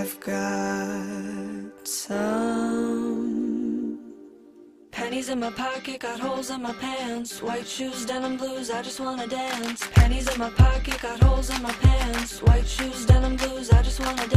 I've got some pennies in my pocket, got holes in my pants. White shoes, denim blues, I just wanna dance. Pennies in my pocket, got holes in my pants. White shoes, denim blues, I just wanna dance.